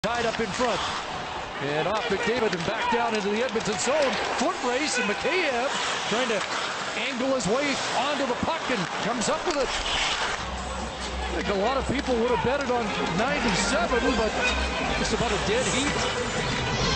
Tied up in front. And off McDavid and back down into the Edmonton zone. Foot race, and Mikheyev trying to angle his way onto the puck and comes up with it. I think a lot of people would have betted on 97, but just about a dead heat.